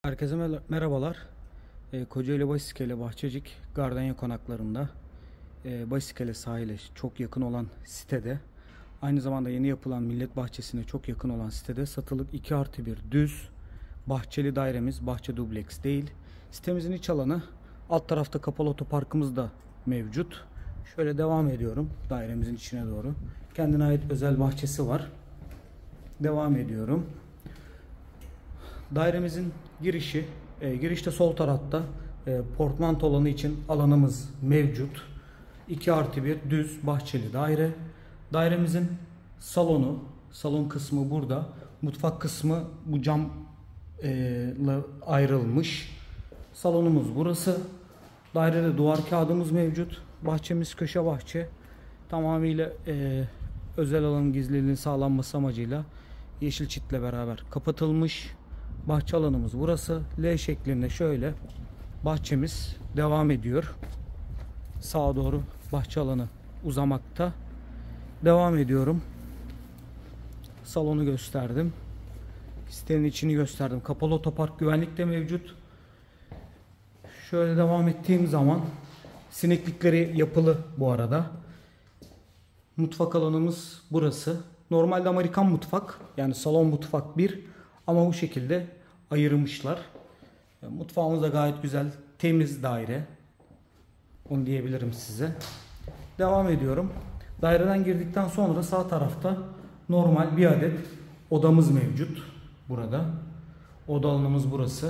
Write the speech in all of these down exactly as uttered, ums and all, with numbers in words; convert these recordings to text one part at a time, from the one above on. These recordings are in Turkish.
Herkese mer- merhabalar. E, Kocaeli Basiskele Bahçecik Gardenya konaklarında e, Basiskele sahile çok yakın olan sitede, aynı zamanda yeni yapılan Millet Bahçesi'ne çok yakın olan sitede satılık iki artı bir düz bahçeli dairemiz, bahçe dubleks değil. Sitemizin iç alanı, alt tarafta kapalı otoparkımız da mevcut. Şöyle devam ediyorum dairemizin içine doğru. Kendine ait özel bahçesi var. Devam ediyorum. Dairemizin girişi, e, girişte sol tarafta e, portmanto alanı için alanımız mevcut. iki artı bir düz bahçeli daire. Dairemizin salonu, salon kısmı burada. Mutfak kısmı bu camla e, ayrılmış. Salonumuz burası. Dairede duvar kağıdımız mevcut. Bahçemiz köşe bahçe. Tamamıyla e, özel alanın gizliliğinin sağlanması amacıyla yeşil çitle beraber kapatılmış. Bahçe alanımız burası. L şeklinde şöyle bahçemiz devam ediyor. Sağa doğru bahçe alanı uzamakta. Devam ediyorum. Salonu gösterdim. Sitenin içini gösterdim. Kapalı otopark güvenlik de mevcut. Şöyle devam ettiğim zaman sineklikleri yapılı bu arada. Mutfak alanımız burası. Normalde Amerikan mutfak, yani salon mutfak bir, ama bu şekilde ayırmışlar. Mutfağımız da gayet güzel, temiz daire. Onu diyebilirim size. Devam ediyorum. Daireden girdikten sonra sağ tarafta normal bir adet odamız mevcut. Burada. Oda alanımız burası.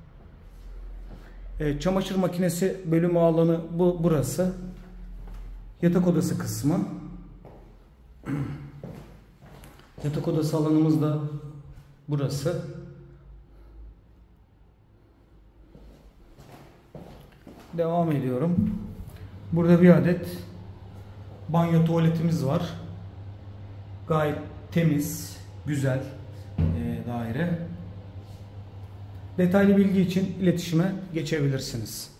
E, çamaşır makinesi bölümü alanı bu burası. Yatak odası kısmı. Yatak odası alanımız da burası. Devam ediyorum. Burada bir adet banyo tuvaletimiz var. Gayet temiz, güzel e, daire. Detaylı bilgi için iletişime geçebilirsiniz.